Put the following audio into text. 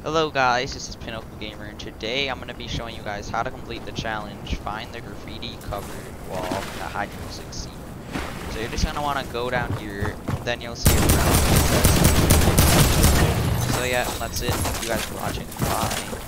Hello guys, this is Pinnacle Gamer, and today I'm going to be showing you guys how to complete the challenge, find the graffiti covered wall from the hide and seek scene. So you're just going to want to go down here, then you'll see a round. So yeah, that's it. Thank you guys for watching. Bye.